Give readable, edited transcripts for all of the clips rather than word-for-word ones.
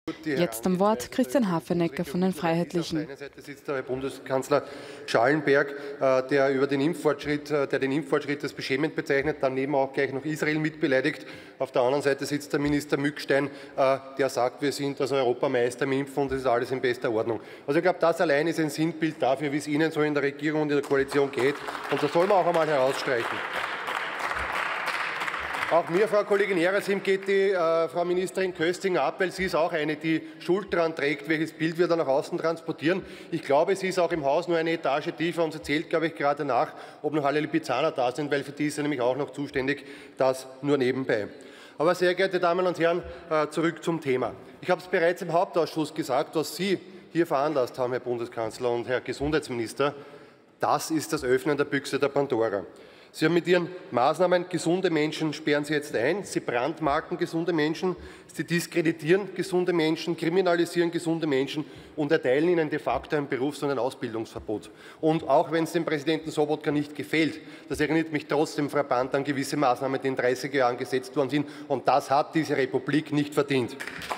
Jetzt am Wort Christian Hafenecker von den Freiheitlichen. Auf der einen Seite sitzt der Herr Bundeskanzler Schallenberg, der den Impffortschritt als beschämend bezeichnet, daneben auch gleich noch Israel mitbeleidigt. Auf der anderen Seite sitzt der Minister Mückstein, der sagt, wir sind also Europameister im Impfen und das ist alles in bester Ordnung. Also ich glaube, das allein ist ein Sinnbild dafür, wie es Ihnen so in der Regierung und in der Koalition geht. Und das soll man auch einmal herausstreichen. Auch mir, Frau Kollegin Erasim, geht die Frau Ministerin Köstinger ab, weil sie ist auch eine, die Schuld daran trägt, welches Bild wir da nach außen transportieren. Ich glaube, sie ist auch im Haus nur eine Etage tiefer und sie zählt, glaube ich, gerade nach, ob noch alle Lipizzaner da sind, weil für die ist sie nämlich auch noch zuständig, das nur nebenbei. Aber sehr geehrte Damen und Herren, zurück zum Thema. Ich habe es bereits im Hauptausschuss gesagt, was Sie hier veranlasst haben, Herr Bundeskanzler und Herr Gesundheitsminister, das ist das Öffnen der Büchse der Pandora. Sie haben mit Ihren Maßnahmen gesunde Menschen sperren Sie jetzt ein, Sie brandmarken gesunde Menschen, Sie diskreditieren gesunde Menschen, kriminalisieren gesunde Menschen und erteilen ihnen de facto ein Berufs- und ein Ausbildungsverbot. Und auch wenn es dem Präsidenten Sobotka nicht gefällt, das erinnert mich trotzdem frappant an gewisse Maßnahmen, die in den 30er Jahren gesetzt worden sind. Und das hat diese Republik nicht verdient.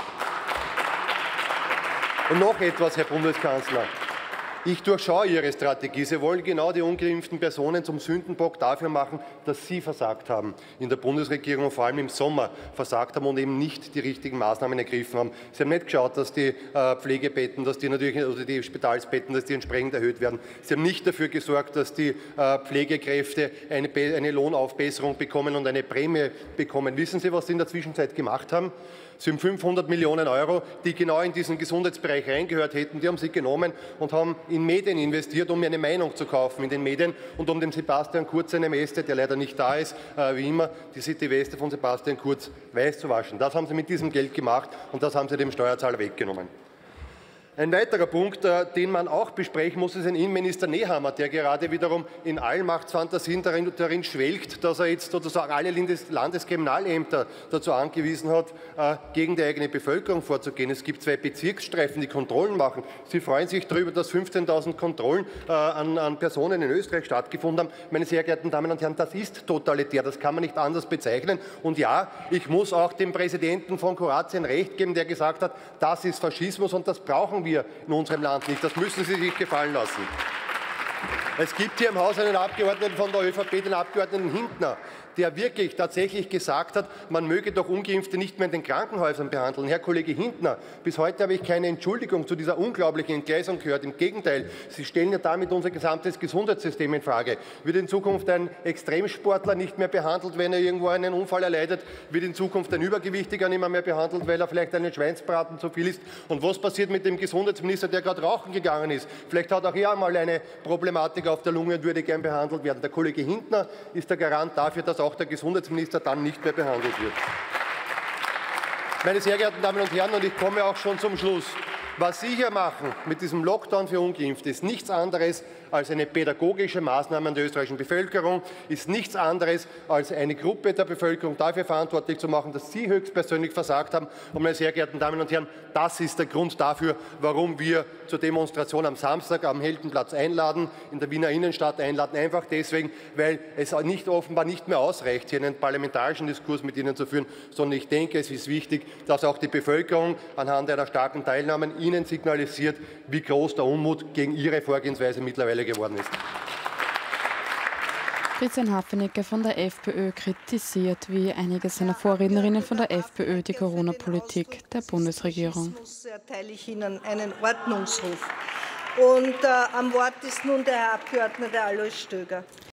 Und noch etwas, Herr Bundeskanzler. Ich durchschaue Ihre Strategie. Sie wollen genau die ungeimpften Personen zum Sündenbock dafür machen, dass Sie versagt haben, in der Bundesregierung und vor allem im Sommer versagt haben und eben nicht die richtigen Maßnahmen ergriffen haben. Sie haben nicht geschaut, dass die Pflegebetten, dass die Spitalsbetten, dass die entsprechend erhöht werden. Sie haben nicht dafür gesorgt, dass die Pflegekräfte eine Lohnaufbesserung bekommen und eine Prämie bekommen. Wissen Sie, was Sie in der Zwischenzeit gemacht haben? Sie haben 500 Millionen Euro, die genau in diesen Gesundheitsbereich reingehört hätten, die haben Sie genommen und haben in Medien investiert, um mir eine Meinung zu kaufen in den Medien und um dem Sebastian Kurz seine Weste, der leider nicht da ist, wie immer, die Weste von Sebastian Kurz weiß zu waschen. Das haben Sie mit diesem Geld gemacht und das haben Sie dem Steuerzahler weggenommen. Ein weiterer Punkt, den man auch besprechen muss, ist ein Innenminister Nehammer, der gerade wiederum in Allmachtsfantasien darin schwelgt, dass er jetzt sozusagen alle Landeskriminalämter dazu angewiesen hat, gegen die eigene Bevölkerung vorzugehen. Es gibt 2 Bezirksstreifen, die Kontrollen machen. Sie freuen sich darüber, dass 15.000 Kontrollen an Personen in Österreich stattgefunden haben. Meine sehr geehrten Damen und Herren, das ist totalitär, das kann man nicht anders bezeichnen. Und ja, ich muss auch dem Präsidenten von Kroatien recht geben, der gesagt hat, das ist Faschismus und das brauchen wir in unserem Land nicht. Das müssen Sie sich gefallen lassen. Es gibt hier im Haus einen Abgeordneten von der ÖVP, den Abgeordneten Hintner, der wirklich tatsächlich gesagt hat, man möge doch Ungeimpfte nicht mehr in den Krankenhäusern behandeln. Herr Kollege Hintner, bis heute habe ich keine Entschuldigung zu dieser unglaublichen Entgleisung gehört. Im Gegenteil, Sie stellen ja damit unser gesamtes Gesundheitssystem in Frage. Wird in Zukunft ein Extremsportler nicht mehr behandelt, wenn er irgendwo einen Unfall erleidet? Wird in Zukunft ein Übergewichtiger nicht mehr behandelt, weil er vielleicht einen Schweinsbraten zu viel isst? Und was passiert mit dem Gesundheitsminister, der gerade rauchen gegangen ist? Vielleicht hat auch er einmal eine Problematik auf der Lunge und würde gern behandelt werden. Der Kollege Hintner ist der Garant dafür, dass auch der Gesundheitsminister dann nicht mehr behandelt wird. Meine sehr geehrten Damen und Herren, und ich komme auch schon zum Schluss. Was Sie hier machen mit diesem Lockdown für Ungeimpfte ist nichts anderes als eine pädagogische Maßnahme an der österreichischen Bevölkerung, ist nichts anderes als eine Gruppe der Bevölkerung dafür verantwortlich zu machen, dass Sie höchstpersönlich versagt haben. Und meine sehr geehrten Damen und Herren, das ist der Grund dafür, warum wir zur Demonstration am Samstag am Heldenplatz einladen, in der Wiener Innenstadt einladen. Einfach deswegen, weil es offenbar nicht mehr ausreicht, hier einen parlamentarischen Diskurs mit Ihnen zu führen, sondern ich denke, es ist wichtig, dass auch die Bevölkerung anhand einer starken Teilnahme Ihnen signalisiert, wie groß der Unmut gegen Ihre Vorgehensweise mittlerweile geworden ist. Christian Hafenecker von der FPÖ kritisiert, wie einige seiner Vorrednerinnen von der FPÖ, die Corona-Politik der Bundesregierung. Erteile ich Ihnen einen Ordnungsruf. Und am Wort ist nun der Herr Abgeordnete Alois Stöger.